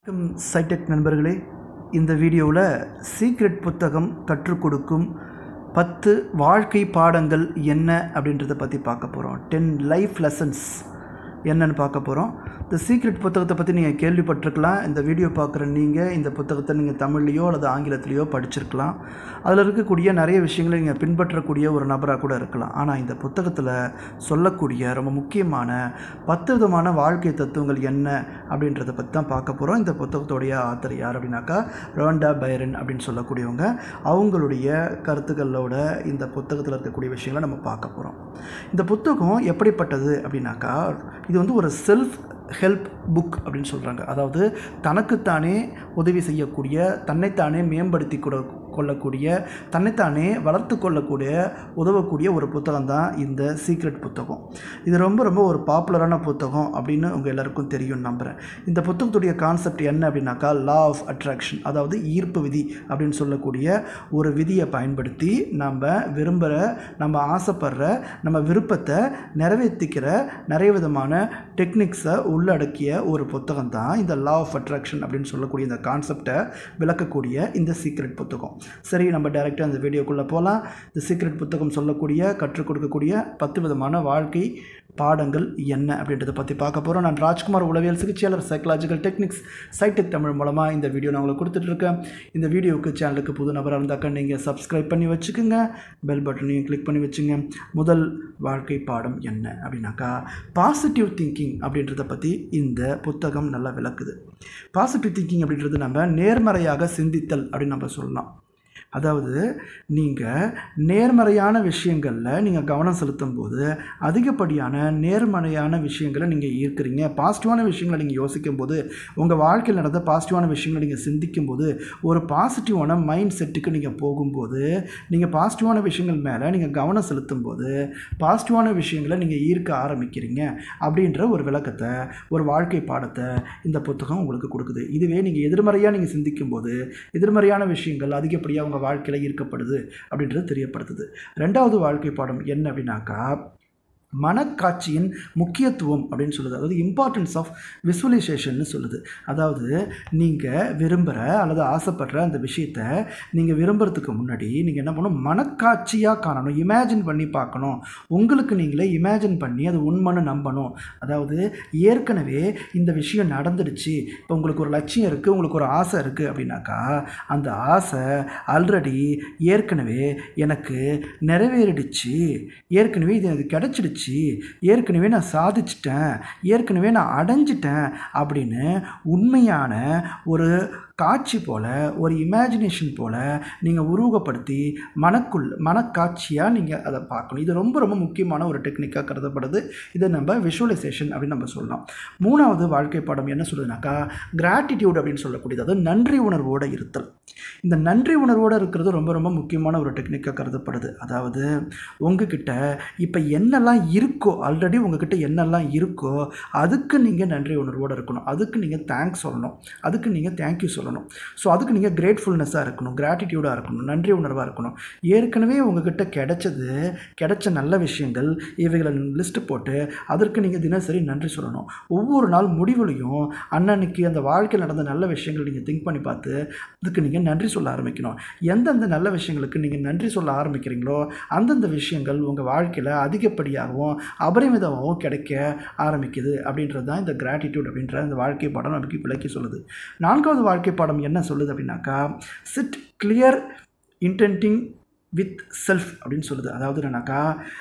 சைடெக் நண்பர்களே, இந்த வீடியோவில் சீக்ரெட் புத்தகம் கற்றுக் கொடுக்கும் 10 வாழ்க்கை பாடங்கள் என்ன அப்படின்றத பற்றி பார்க்க போகிறோம். 10 லைஃப் லெசன்ஸ் என்னன்னு பார்க்க போகிறோம். இந்த சீக்ரெட் புத்தகத்தை பற்றி நீங்கள் கேள்விப்பட்டிருக்கலாம். இந்த வீடியோ பார்க்குற நீங்கள் இந்த புத்தகத்தை நீங்கள் தமிழ்லையோ அல்லது ஆங்கிலத்திலையோ படிச்சிருக்கலாம். அதில் இருக்கக்கூடிய நிறைய விஷயங்களை நீங்கள் பின்பற்றக்கூடிய ஒரு நபராக கூட இருக்கலாம். ஆனால் இந்த புத்தகத்தில் சொல்லக்கூடிய ரொம்ப முக்கியமான 10 விதமான வாழ்க்கை தத்துவங்கள் என்ன அப்படின்றத பற்றி தான் பார்க்க போகிறோம். இந்த புத்தகத்துடைய ஆத்தர் யார் அப்படின்னாக்கா ரோண்டா பைரன் அப்படின்னு சொல்லக்கூடியவங்க. அவங்களுடைய கருத்துக்களோட இந்த புத்தகத்தில் இருக்கக்கூடிய விஷயங்களை நம்ம பார்க்க போகிறோம். இந்த புத்தகம் எப்படிப்பட்டது அப்படின்னாக்கா, இது வந்து ஒரு செல்ஃப் ஹெல்ப் புக் அப்படின்னு சொல்கிறாங்க. அதாவது தனக்குத்தானே உதவி செய்யக்கூடிய, தன்னைத்தானே மேம்படுத்தி கொள்ளக்கூடிய, தன்னைத்தானே வளர்த்து கொள்ளக்கூடிய, உதவக்கூடிய ஒரு புத்தகம் தான் இந்த சீக்ரெட் புத்தகம். இது ரொம்ப ரொம்ப ஒரு பாப்புலரான புத்தகம் அப்படின்னு உங்கள் எல்லாருக்கும் தெரியும் நம்புகிறேன். இந்த புத்தகத்துடைய கான்செப்ட் என்ன அப்படின்னாக்கா, லா ஆஃப் அட்ராக்ஷன், அதாவது ஈர்ப்பு விதி அப்படின்னு சொல்லக்கூடிய ஒரு விதியை பயன்படுத்தி நம்ம விரும்புகிற, நம்ம ஆசைப்படுற, நம்ம விருப்பத்தை நிறைவேற்றிக்கிற நிறைய விதமான டெக்னிக்ஸை உள்ளடக்கிய ஒரு புத்தகம் தான் இந்த லா ஆஃப் அட்ராக்ஷன் அப்படின்னு சொல்லக்கூடிய இந்த கான்செப்டை விளக்கக்கூடிய இந்த சீக்ரெட் புத்தகம். சரி, நம்ம டைரெக்டாக அந்த வீடியோக்குள்ளே போகலாம். இந்த சீக்ரெட் புத்தகம் சொல்லக்கூடிய, கற்றுக் கொடுக்கக்கூடிய 10 விதமான வாழ்க்கை பாடங்கள் என்ன அப்படின்றத பற்றி பார்க்க போகிறோம். நான் ராஜ்குமார், உளவியல் சிகிச்சையாளர், சைக்கலாஜிக்கல் டெக்னிக்ஸ், சைடெக் தமிழ் மூலமாக இந்த வீடியோ நான் உங்களுக்கு கொடுத்துட்ருக்கேன். இந்த வீடியோவுக்கு சேனலுக்கு புது நபராக இருந்தாக்கா நீங்கள் சப்ஸ்கிரைப் பண்ணி வச்சுக்கோங்க, பெல் பட்டனையும் கிளிக் பண்ணி வச்சுங்க. முதல் வாழ்க்கை பாடம் என்ன அப்படின்னாக்கா, பாசிட்டிவ் திங்கிங் அப்படின்றத பற்றி இந்த புத்தகம் நல்லா விளக்குது. பாசிட்டிவ் திங்கிங் அப்படின்றது நம்ம நேர்மறையாக சிந்தித்தல் அப்படின்னு நம்ம சொல்லலாம். அதாவது நீங்கள் நேர்மறையான விஷயங்களில் நீங்கள் கவனம் செலுத்தும் போது அதிகப்படியான நேர்மறையான விஷயங்களை நீங்கள் ஈர்க்கிறீங்க. பாசிட்டிவான விஷயங்களை நீங்கள் யோசிக்கும் போது, உங்கள் வாழ்க்கையில் நடந்த பாசிட்டிவான விஷயங்களை நீங்கள் சிந்திக்கும் போது, ஒரு பாசிட்டிவான மைண்ட் செட்டுக்கு நீங்கள் போகும்போது, நீங்கள் பாசிட்டிவான விஷயங்கள் மேலே நீங்கள் கவனம் செலுத்தும் போது பாசிட்டிவான விஷயங்களை நீங்கள் ஈர்க்க ஆரம்பிக்கிறீங்க அப்படின்ற ஒரு விளக்கத்தை, ஒரு வாழ்க்கை பாடத்தை இந்த புத்தகம் உங்களுக்கு கொடுக்குது. இதுவே நீங்கள் எதிர்மறையாக நீங்கள் சிந்திக்கும் போது எதிர்மறையான விஷயங்கள் அதிகப்படியாக உங்கள் வாழ்க்கையில் ஈர்க்கப்படுது அப்படின்றது தெரியப்படுத்துது. 2வது வாழ்க்கை பாடம் என்ன அப்படின்னாக்கா, மனக்காட்சியின் முக்கியத்துவம் அப்படின்னு சொல்லுது. அதாவது இம்பார்ட்டன்ஸ் ஆஃப் விசுவலைசேஷன்னு சொல்லுது. அதாவது நீங்கள் விரும்புகிற அல்லது ஆசைப்படுற அந்த விஷயத்தை நீங்கள் விரும்புகிறதுக்கு முன்னாடி நீங்கள் என்ன பண்ணணும், மனக்காட்சியாக காணணும், இமேஜின் பண்ணி பார்க்கணும். உங்களுக்கு நீங்களே இமேஜின் பண்ணி அது உண்மைன்னு நம்பணும். அதாவது ஏற்கனவே இந்த விஷயம் நடந்துடுச்சு, இப்போ உங்களுக்கு ஒரு லட்சியம் இருக்குது, உங்களுக்கு ஒரு ஆசை இருக்குது அப்படின்னாக்கா, அந்த ஆசை ஆல்ரெடி ஏற்கனவே எனக்கு நிறைவேறிடுச்சு, ஏற்கனவே இது எனக்கு கிடைச்சிடுச்சு, ஏற்கனவே நான் சாதிச்சிட்டேன், ஏற்கனவே நான் அடைஞ்சிட்டேன் அப்படின்னு உண்மையான ஒரு காட்சி போல், ஒரு இமேஜினேஷன் போல் நீங்கள் உருவகப்படுத்தி மனக்காட்சியாக நீங்கள் அதை பார்க்கணும். இது ரொம்ப ரொம்ப முக்கியமான ஒரு டெக்னிக்காக கருதப்படுது. இதை நம்ம விஷுவலைசேஷன் அப்படின்னு நம்ம சொல்லலாம். 3வது வாழ்க்கை பாடம் என்ன சொல்லுதுனாக்கா, கிராட்டிடியூட் அப்படின்னு சொல்லக்கூடியது. அதாவது நன்றி உணர்வோடு இருத்தல். இந்த நன்றி உணர்வோடு இருக்கிறது ரொம்ப ரொம்ப முக்கியமான ஒரு டெக்னிக்காக கருதப்படுது. அதாவது உங்ககிட்ட இப்போ என்னெல்லாம் இருக்கோ, ஆல்ரெடி உங்ககிட்ட என்னெல்லாம் இருக்கோ அதுக்கு நீங்கள் நன்றி உணர்வோடு இருக்கணும், அதுக்கு நீங்கள் தேங்க்ஸ் சொல்லணும், அதுக்கு நீங்கள் தேங்க்யூ சொல்லணும். ஸோ அதுக்கு நீங்கள் கிரேட்ஃபுல்னஸாக இருக்கணும், கிராட்டிடியூடாக இருக்கணும், நன்றி உணர்வாக இருக்கணும். ஏற்கனவே உங்ககிட்ட கிடைச்ச நல்ல விஷயங்கள் இவைகளை லிஸ்ட்டு போட்டு அதற்கு நீங்கள் தினசரி நன்றி சொல்லணும். ஒவ்வொரு நாள் முடிவுலையும் அன்னன்னைக்கு அந்த வாழ்க்கையில் நடந்த நல்ல விஷயங்கள் நீங்கள் திங்க் பண்ணி பார்த்து அதுக்கு நீங்கள் நன்றி சொல்ல ஆரம்பிக்கணும். எந்தெந்த நல்ல விஷயங்களுக்கு நீங்கள் நன்றி சொல்ல ஆரம்பிக்கிறீங்களோ அந்தந்த விஷயங்கள் உங்கள் வாழ்க்கையில் அதிகப்படியாகவும் அபரிமிதமாகவும் கிடைக்க ஆரம்பிக்குது அப்படின்றது தான் இந்த கிராட்டிடியூட் அப்படின்ற இந்த வாழ்க்கை பாடம் நமக்கு விளக்கி சொல்லுது. 4வது வாழ்க்கை பாடம் என்ன சொல்லுது அப்படின்னாக்கா, sit clear intending with self அப்படின்னு சொல்லுது. அதாவது என்னன்னாக்கா,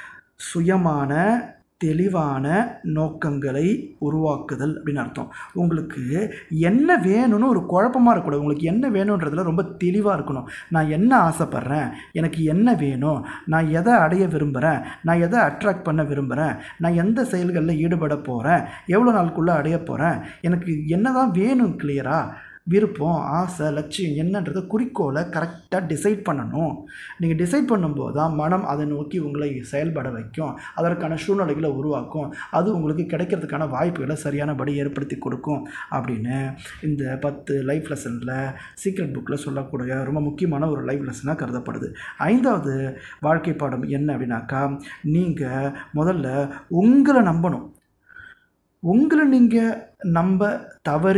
சுயமான தெளிவான நோக்கங்களை உருவாக்குதல் அப்படின்னு அர்த்தம். உங்களுக்கு என்ன வேணும்னு ஒரு குழப்பமாக இருக்கக்கூடாது. உங்களுக்கு என்ன வேணுன்றதில் ரொம்ப தெளிவாக இருக்கணும். நான் என்ன ஆசைப்பட்றேன், எனக்கு என்ன வேணும், நான் எதை அடைய விரும்புகிறேன், நான் எதை அட்ராக்ட் பண்ண விரும்புகிறேன், நான் எந்த செயல்களில் ஈடுபட போகிறேன், எவ்வளோ நாளுக்குள்ளே அடைய போகிறேன், எனக்கு என்ன தான் வேணும், கிளியராக விருப்பம், ஆசை, லட்சியம் என்னன்றதை குறிக்கோளை கரெக்டாக டிசைட் பண்ணணும். நீங்கள் டிசைட் பண்ணும்போது தான் மனம் அதை நோக்கி உங்களை செயல்பட வைக்கும், அதற்கான சூழ்நிலைகளை உருவாக்கும், அது உங்களுக்கு கிடைக்கிறதுக்கான வாய்ப்புகளை சரியானபடி ஏற்படுத்தி கொடுக்கும் அப்படின்னு இந்த 10 லைஃப் லெசனில் சீக்ரெட் புக்கில் சொல்லக்கூடிய ரொம்ப முக்கியமான ஒரு லைஃப் லெசனாக கருதப்படுது. 5வது வாழ்க்கை பாடம் என்ன அப்படின்னாக்கா, நீங்கள் முதல்ல உங்களை நம்பணும். உங்களை நீங்கள் நம்ப தவறி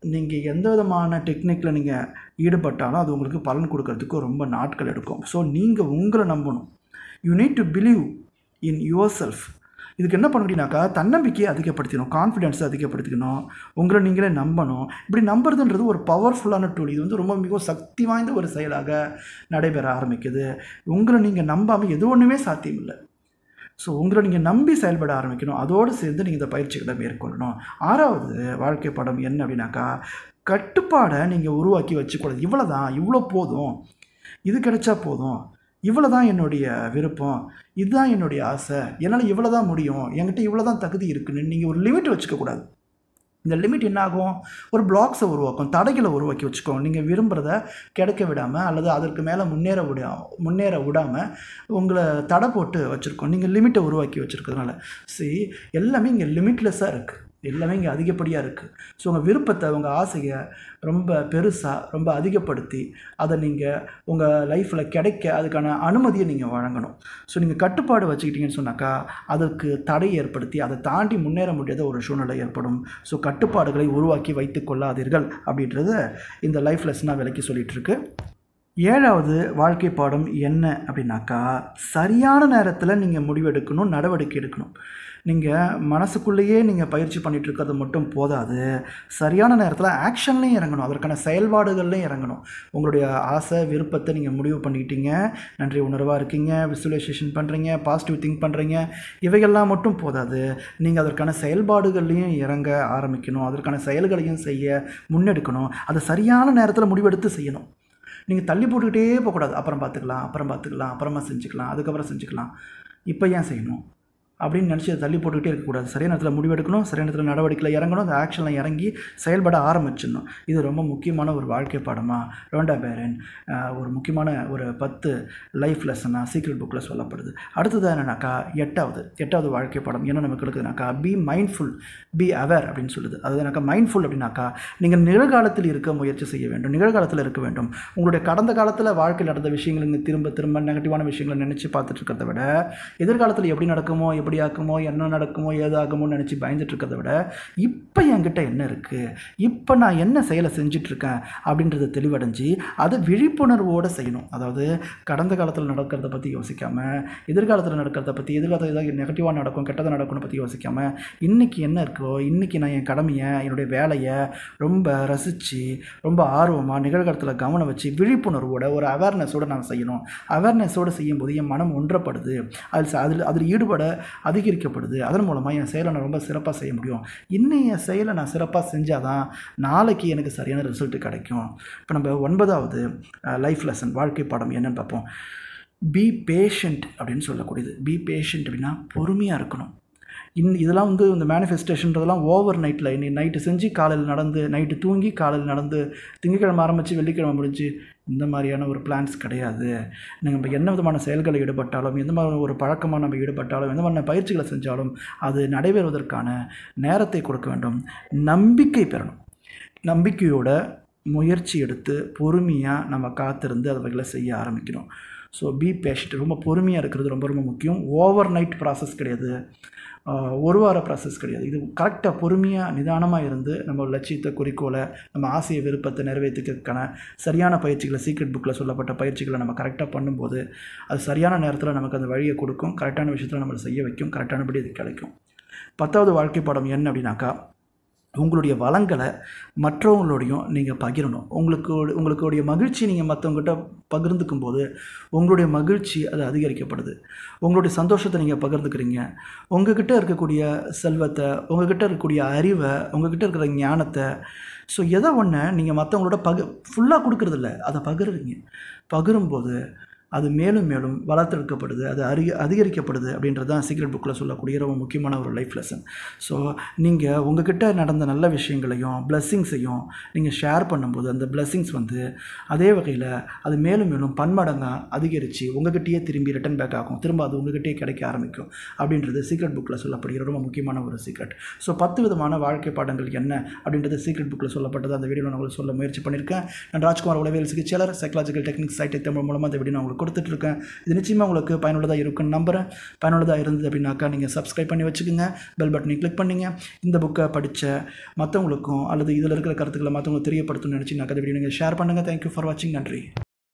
நீங்கள் எந்த விதமான டெக்னிக்கில் நீங்கள் ஈடுபட்டாலும் அது உங்களுக்கு பலன் கொடுக்கறதுக்கு ரொம்ப நாட்கள் எடுக்கும். ஸோ நீங்கள் உங்களை நம்பணும். You need to believe in your self. இதுக்கு என்ன பண்ண முடியும்னாக்கா, தன்னம்பிக்கையை அதிகப்படுத்திக்கணும், கான்ஃபிடென்ஸை அதிகப்படுத்திக்கணும், உங்களை நீங்களே நம்பணும். இப்படி நம்புறதுன்றது ஒரு பவர்ஃபுல்லான டூல். இது வந்து ரொம்ப மிகவும் சக்தி வாய்ந்த ஒரு செயலாக நடைபெற ஆரம்பிக்குது. உங்களை நீங்கள் நம்பாமல் எது ஒன்றுமே சாத்தியம் இல்லை. ஸோ உங்களை நீங்கள் நம்பி செயல்பட ஆரம்பிக்கணும். அதோடு சேர்ந்து நீங்கள் இந்த பயிற்சிகளை மேற்கொள்ளணும். 6வது வாழ்க்கை பாடம் என்ன அப்படின்னாக்கா, கட்டுப்பாடை நீங்கள் உருவாக்கி வச்சுக்கூடாது. இவ்வளோ தான், இவ்வளோ போதும், இது கிடைச்சா போதும், இவ்வளோ தான் என்னுடைய விருப்பம், இதுதான் என்னுடைய ஆசை, என்னால் இவ்வளோ தான் முடியும், என்கிட்ட இவ்வளோ தான் தகுதி இருக்குன்னு நீங்கள் ஒரு லிமிட் வச்சுக்கக்கூடாது. இந்த லிமிட் என்ன ஆகும், ஒரு பிளாக்ஸை உருவாக்கும், தடைகளை உருவாக்கி வச்சுக்கோங்க. நீங்கள் விரும்புகிறத கிடைக்க விடாமல் அல்லது அதற்கு மேலே முன்னேற விடாமல் உங்களை தடை போட்டு வச்சுருக்கோம். நீங்கள் லிமிட்டை உருவாக்கி வச்சுருக்கிறதுனால எல்லாமே இங்கே லிமிட்லெஸ்ஸாக இருக்குது, எல்லாமே இங்கே அதிகப்படியாக இருக்குது. ஸோ உங்கள் விருப்பத்தை, உங்கள் ஆசையை ரொம்ப பெருசாக ரொம்ப அதிகப்படுத்தி அதை நீங்கள் உங்கள் லைஃப்பில் கிடைக்க அதுக்கான அனுமதியை நீங்கள் வழங்கணும். ஸோ நீங்கள் கட்டுப்பாடு வச்சுக்கிட்டீங்கன்னு சொன்னாக்கா அதற்கு தடை ஏற்படுத்தி அதை தாண்டி முன்னேற முடியாத ஒரு சூழ்நிலை ஏற்படும். ஸோ கட்டுப்பாடுகளை உருவாக்கி வைத்து கொள்ளாதீர்கள் அப்படின்றத இந்த லைஃப் லெசனாக விளக்கி சொல்லிகிட்ருக்கு. 7வது வாழ்க்கை பாடம் என்ன அப்படின்னாக்கா, சரியான நேரத்தில் நீங்கள் முடிவெடுக்கணும், நடவடிக்கை எடுக்கணும். நீங்கள் மனசுக்குள்ளேயே நீங்கள் பயிற்சி பண்ணிகிட்டு இருக்கிறது மட்டும் போதாது, சரியான நேரத்தில் ஆக்ஷன்லேயும் இறங்கணும், அதற்கான செயல்பாடுகள்லையும் இறங்கணும். உங்களுடைய ஆசை விருப்பத்தை நீங்கள் முடிவு பண்ணிக்கிட்டீங்க, நன்றி உணர்வாக இருக்கீங்க, விசுவலைசேஷன் பண்ணுறீங்க, பாசிட்டிவ் திங்க் பண்ணுறீங்க, இவைகள்லாம் மட்டும் போதாது, நீங்கள் அதற்கான செயல்பாடுகள்லையும் இறங்க ஆரம்பிக்கணும், அதற்கான செயல்களையும் செய்ய முன்னெடுக்கணும். அதை சரியான நேரத்தில் முடிவெடுத்து செய்யணும். நீங்கள் தள்ளி போட்டுக்கிட்டே போகக்கூடாது. அப்புறம் பார்த்துக்கலாம், அப்புறமா செஞ்சுக்கலாம், அதுக்கப்புறம் செஞ்சுக்கலாம், இப்போ ஏன் செய்யணும் அப்படின்னு நினச்சி அதை தள்ளி போட்டுக்கிட்டே இருக்கக்கூடாது. சரியான நேரத்தில் முடிவெடுக்கணும், சரியான நேரத்தில் நடவடிக்கையில் இறங்கணும், அந்த ஆக்ஷனில் இறங்கி செயல்பட ஆரம்பிச்சிடணும். இது ரொம்ப முக்கியமான ஒரு வாழ்க்கை பாடமாக ரோண்டா பேரன் ஒரு முக்கியமான ஒரு 10 லைஃப் லெசனாக சீக்ரெட் புக்கில் சொல்லப்படுது. அடுத்தது என்னன்னாக்கா, எட்டாவது வாழ்க்கை பாடம் என்ன நமக்கு இருக்குதுனாக்கா, பி மைண்ட்ஃபுல், பி அவேர் அப்படின்னு சொல்லுது. அதுனாக்கா மைண்ட்ஃபுல் அப்படின்னாக்கா, நீங்கள் நிகழ்காலத்தில் இருக்க முயற்சி செய்ய வேண்டும், நிகழ்காலத்தில் இருக்க வேண்டும். உங்களுடைய கடந்த காலத்தில் வாழ்க்கையில் நடந்த விஷயங்கள் நீங்கள் திரும்ப நெகட்டிவான விஷயங்களை நினச்சி பார்த்துட்டு இருக்கிறத விட, எதிர்காலத்தில் எப்படி நடக்குமோ, எப்படி ஆக்குமோ, என்ன நடக்குமோ, ஏதாகுமோ நினச்சி பயந்துட்டு இருக்கிறத விட, இப்போ என்கிட்ட என்ன இருக்குது, இப்போ நான் என்ன செயலை செஞ்சிட்ருக்கேன் அப்படின்றத தெளிவடைஞ்சு அதை விழிப்புணர்வோடு செய்யணும். அதாவது கடந்த காலத்தில் நடக்கிறத பற்றி யோசிக்காமல், எதிர்காலத்தில் நடக்கிறத பற்றி, எதிர்காலத்தில் ஏதாவது நெகட்டிவாக நடக்கும், கெட்டதாக நடக்கும்னு பற்றி யோசிக்காமல், இன்றைக்கி என்ன இருக்கோ, இன்றைக்கி நான் என் கடமையை, என்னுடைய வேலையை ரொம்ப ரசித்து, ரொம்ப ஆர்வமாக நிகழ்காலத்தில் கவனம் வச்சு விழிப்புணர்வோட ஒரு அவேர்னஸோடு நான் செய்யணும். அவேர்னஸோடு செய்யும்போது என் மனம் ஒன்றப்படுது, அதில் ஈடுபட அதிகரிக்கப்படுது. அதன் மூலமாக என் செயலை நான் ரொம்ப சிறப்பாக செய்ய முடியும். இன்னும் என் செயலை நான் சிறப்பாக செஞ்சால் தான் நாளைக்கு எனக்கு சரியான ரிசல்ட்டு கிடைக்கும். இப்போ நம்ம 9வது லைஃப் லெசன் வாழ்க்கை பாடம் என்னன்னு பார்ப்போம். பி பேஷண்ட் அப்படின்னு சொல்லக்கூடியது. பி பேஷண்ட் அப்படின்னா பொறுமையாக இருக்கணும். இதெல்லாம் வந்து இந்த மேனிஃபெஸ்டேஷன்றதெல்லாம் ஓவர் நைட்டில் இன்னைக்கு நைட்டு செஞ்சு காலையில் நடந்து, நைட்டு தூங்கி காலையில் நடந்து, திங்கட்கிழமை ஆரம்பித்து வெள்ளிக்கிழமை முடிஞ்சு, இந்த மாதிரியான ஒரு பிளான்ஸ் கிடையாது. நம்ம என்ன விதமான செயல்களை ஈடுபட்டாலும், எந்த மாதிரி ஒரு பழக்கமாக நம்ம ஈடுபட்டாலும், எந்த மாதிரி பயிற்சிகளை செஞ்சாலும் அது நடைபெறுவதற்கான நேரத்தை கொடுக்க வேண்டும். நம்பிக்கை பெறணும். நம்பிக்கையோட முயற்சி எடுத்து பொறுமையாக நம்ம காத்திருந்து அவைகளை செய்ய ஆரம்பிக்கணும். ஸோ பி பேஷண்ட், ரொம்ப பொறுமையாக இருக்கிறது ரொம்ப ரொம்ப முக்கியம். ஓவர் நைட் ப்ராசஸ் கிடையாது, ஒரு வார ப்ராசஸ் கிடையாது. இது கரெக்டாக பொறுமையாக நிதானமாக இருந்து நம்ம லட்சியத்தை, குறிக்கோளை, நம்ம ஆசையை, விருப்பத்தை நிறைவேற்றிக்கிறதுக்கான சரியான பயிற்சிகளை, சீக்ரெட் புக்கில் சொல்லப்பட்ட பயிற்சிகளை நம்ம கரெக்டாக பண்ணும்போது அது சரியான நேரத்தில் நமக்கு அந்த வழியை கொடுக்கும், கரெக்டான விஷயத்தில் நம்மளை செய்ய வைக்கும், கரெக்டானபடி இது கிடைக்கும். 10வது வாழ்க்கை பாடம் என்ன அப்படின்னாக்கா, உங்களுடைய வளங்களை மற்றவங்களோடையும் நீங்கள் பகிரணும். உங்களுடைய மகிழ்ச்சி நீங்கள் மற்றவங்ககிட்ட பகிர்ந்துக்கும் போது உங்களுடைய மகிழ்ச்சி அது அதிகரிக்கப்படுது. உங்களுடைய சந்தோஷத்தை நீங்கள் பகிர்ந்துக்கிறீங்க. உங்கள்கிட்ட இருக்கக்கூடிய செல்வத்தை, உங்கள்கிட்ட இருக்கக்கூடிய அறிவை, உங்கள்கிட்ட இருக்கிற ஞானத்தை, ஸோ எதை ஒன்று நீங்கள் மற்றவங்களோட ஃபுல்லாக கொடுக்குறதில்ல, அதை பகிர்றீங்க. பகிரும்போது அது மேலும் மேலும் வளர்த்தெடுக்கப்படுது, அது அதிகரிக்கப்படுது அப்படின்றது தான் சீக்ரெட் புக்கில் சொல்லக்கூடிய ரொம்ப முக்கியமான ஒரு லைஃப் லெசன். ஸோ நீங்கள் உங்கள்கிட்ட நடந்த நல்ல விஷயங்களையும் பிளெஸ்ஸிங்ஸையும் நீங்கள் ஷேர் பண்ணும்போது அந்த பிளெஸ்ஸிங்ஸ் வந்து அதே வகையில் அது மேலும் மேலும் பன்மடங்காக அதிகரித்து உங்கள்கிட்டயே திரும்பி ரிட்டன் பேக் ஆகும், திரும்ப அது உங்கள்கிட்டயே கிடைக்க ஆரம்பிக்கும் அப்படின்றது சீக்ரெட் புக்கில் சொல்லப்படுகிற ரொம்ப முக்கியமான ஒரு சீக்ரெட். ஸோ 10 விதமான வாழ்க்கை பாடங்கள் என்ன அப்படின்றது சீக்ரெட் புக்கில் சொல்லப்பட்டது. அந்த வீடியோ நான் உங்களுக்கு சொல்ல முயற்சி பண்ணியிருக்கேன். நான் ராஜ்குமார், உளவியல் சிகிச்சையாளர், சைக்காலஜிக்கல் டெக்னிக்ஸ் சைட்டை தமிழ் மூலமாக அந்த வீடியோ நான் உங்களுக்கு கொடுத்துட்ருக்கேன். இது நிச்சயமாக உங்களுக்கு பயனுள்ளதாக இருக்குன்னு நம்புகிறேன். பயனுள்ளதாக இருந்தது அப்படின்னாக்கா நீங்கள் சப்ஸ்கிரைப் பண்ணி வச்சுக்கோங்க, பெல் பட்டனை கிளிக் பண்ணிங்க. இந்த புக்கை படித்த மற்றவங்களுக்கும் அல்லது இதில் இருக்கிற கருத்துக்களை மற்றவங்களுக்கு தெரியப்படுத்தணும்னு நினச்சிங்கனாக்கா இந்த வீடியோ நீங்கள் ஷேர் பண்ணுங்கள். தேங்க்யூ ஃபார் வாட்சிங். நன்றி.